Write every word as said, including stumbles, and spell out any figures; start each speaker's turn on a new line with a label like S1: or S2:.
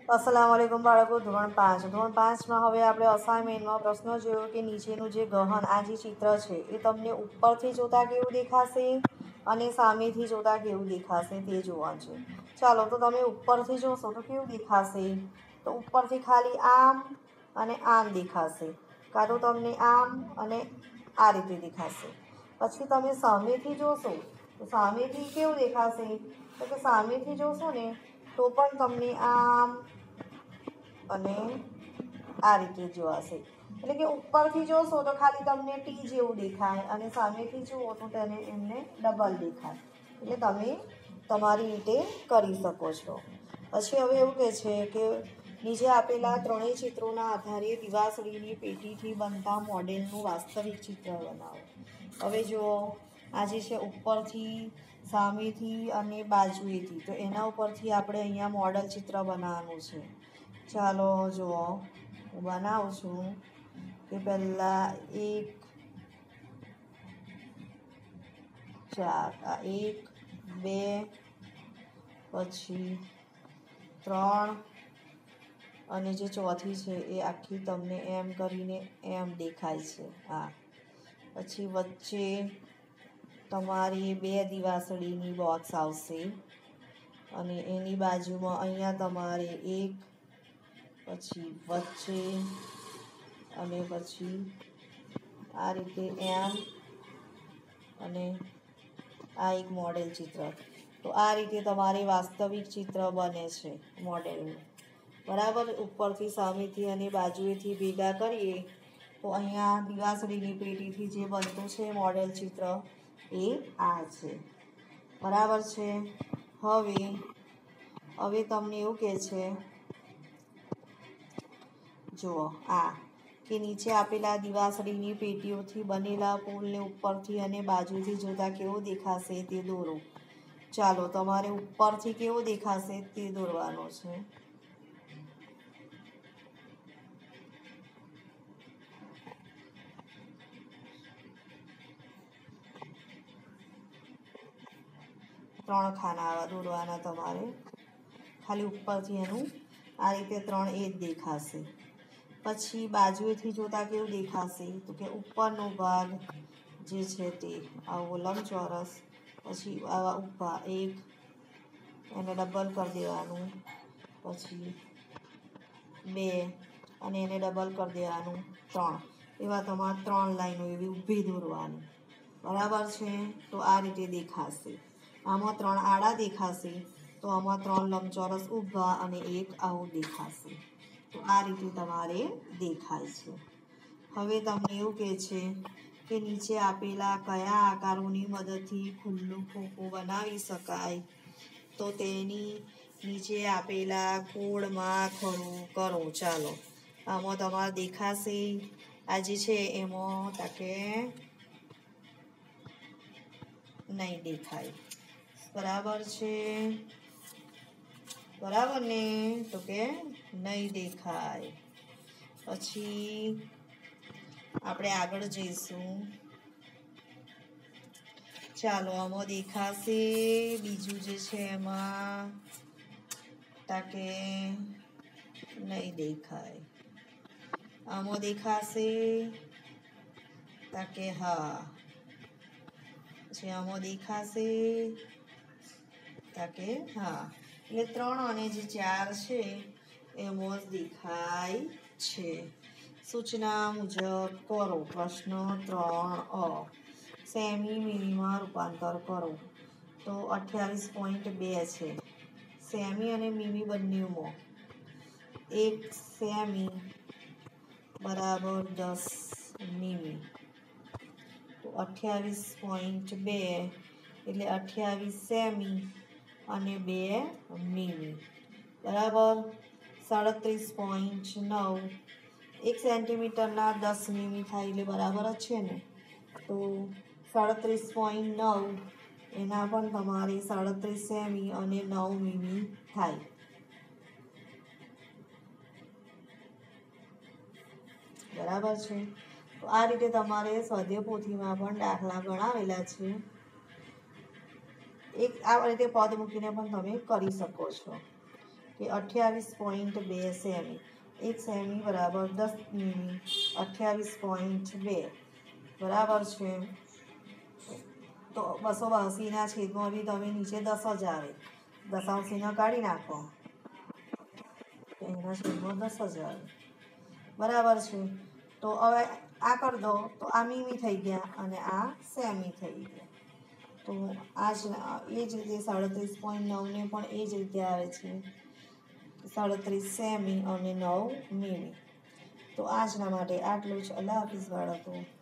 S1: अस्सलाम वालेकुम बाळको। ધોરણ પાંચ ધોરણ પાંચમાં હવે આપણે અસાઇનમેન્ટમાં પ્રશ્ન જોયો કે નીચેનું જે ગહન આ જે ચિત્ર છે એ તમને ઉપરથી જોતાં કેવું દેખાશે અને સામેથી જોતાં કેવું દેખાશે તે જોવાનું છે। ચાલો તો તમે ઉપરથી જોશો તો કેવું દેખાશે, તો ઉપરથી ખાલી આમ અને આમ દેખાશે, કાં તો તમને આમ અને આ રીતે દેખાશે। પછી તમે સામેથી જોશો તો સામેથી કેવું દેખાશે, તો કે સામેથી જોશો ને તો પણ તમને આમ અને આ રીતે જોવાશે। એટલે કે ઉપરથી જોશો તો ખાલી તમને ટી જેવું દેખાય અને સામેથી જુઓ તો તેને એમને ડબલ દેખાય। એટલે તમે તમારી રીતે કરી શકો છો। પછી હવે એવું કહે છે કે નીચે આપેલા ત્રણેય ચિત્રોના આધારે દિવાસળીની પેટીથી બનતા મોડેલનું વાસ્તવિક ચિત્ર બનાવો। હવે જુઓ, આ જે છે ઉપરથી, સામેથી અને બાજુએથી, તો એના ઉપરથી આપણે અહીંયા મોડલ ચિત્ર બનાવવાનું છે। ચાલો જુઓ, હું બનાવું છું કે પહેલાં એક ચાર આ એક બે પછી ત્રણ અને જે ચોથી છે એ આખી તમને એમ કરીને એમ દેખાય છે। હા, પછી વચ્ચે તમારી બે દિવાસળીની બોક્સ આવશે અને એની બાજુમાં અહીંયા તમારે એક, પછી વચ્ચે અને પછી આ રીતે એમ અને આ એક મોડેલ ચિત્ર। તો આ રીતે તમારે વાસ્તવિક ચિત્ર બને છે મોડેલનું, બરાબર। ઉપરથી, સામેથી અને બાજુએથી ભેગા કરીએ તો અહીંયા દિવાસળીની પેટીથી જે બનતું છે મોડેલ ચિત્ર એ આ છે, બરાબર છે। હવે હવે તમને એવું કહે છે, જુઓ આ કે નીચે આપેલા દિવાસળીની પેટીઓથી બનેલા પુલને ઉપરથી અને બાજુથી જોતાં કેવો દેખાશે તે દોરો। ચાલો તમારે ઉપરથી કેવો દેખાશે તે દોરવાનો છે। ત્રણ ખાના આવા દોરવાના તમારે, ખાલી ઉપરથી એનું આ રીતે ત્રણ એ જ દેખાશે। પછી બાજુએથી જોતાં કેવું દેખાશે, તો કે ઉપરનો ભાગ જે છે તે આવો લંબચોરસ, પછી આવા ઊભા એક, એને ડબલ કરી દેવાનું, પછી બે અને એને ડબલ કરી દેવાનું ત્રણ, એવા તમારે ત્રણ લાઈનો એવી ઊભી દોરવાની, બરાબર છે। તો આ રીતે દેખાશે। આમાં ત્રણ આડા દેખાશે તો આમાં ત્રણ લંબચોરસ ઊભા અને એક આવું દેખાશે। તો આ રીતે તમારે દેખાય છે। હવે તમને એવું કહે છે કે નીચે આપેલા કયા આકારોની મદદથી ખુલ્લું ખોખું બનાવી શકાય, તો તેની નીચે આપેલા કોડમાં ખરું કરો। ચાલો આમાં તમારે દેખાશે, આ જે છે એમાં તાકે નહીં દેખાય, બરાબર છે, બરાબર ને, તો કે નહીં દેખાય। પછી આપણે આગળ જઈશું, ચાલો આમાં દેખાશે બીજું જે છે એમાં તાકે નહીં દેખાય, આમાં દેખાશે તાકે હા, પછી આમાં દેખાશે તાકે હા। એટલે ત્રણ અને જે ચાર છે એમાં જ દેખાય છે। સૂચના મુજબ કરો। પ્રશ્ન ત્રણ અ સેમી મિમીમાં રૂપાંતર કરો। તો અઠ્યાવીસ પોઈન્ટ બે છે, સેમી અને મિમી બંનેમાં એક સેમી બરાબર દસ મિમી, તો અઠ્યાવીસ પોઈન્ટ બે એટલે અઠ્યાવીસ સેમી અને બે મિમી, બરાબર। સાડત્રીસ પોઈન્ટ નવ એક સેન્ટીમીટરના દસ મિમી થાય એટલે બરાબર જ છે ને, તો સાડત્રીસ પોઈન્ટ નવ એના પણ તમારે સાડત્રીસ સેમી અને નવ મિમી થાય, બરાબર છે। તો આ રીતે તમારે સ્વાધ્યાય પોથીમાં પણ દાખલા ગણાવેલા છે, એક આ રીતે પદ મૂકીને પણ તમે કરી શકો છો। કે અઠ્યાવીસ પોઈન્ટ બે સેમી. એક સેમી બરાબર દસ મીમી. અઠ્યાવીસ પોઈન્ટ બે બરાબર છે. તો બસો બાસીના છેદમાં બી તમે નીચે દસ જ આવે. દશાંશીને કાઢી નાખો એના છેદમાં દસ જ આવે. બરાબર છે. તો હવે આ કરી દો તો આ મીમી થઈ ગયા અને આ સેમી થઈ ગયા. તો આ જ એ જ રીતે સાડત્રીસ પોઈન્ટ નવને પણ એ જ રીતે આવે છે સાડત્રીસ સેમી અને નવ મીમી. તો આજના માટે આટલું જ. અલ્લાહ હાફિઝ બાળકો.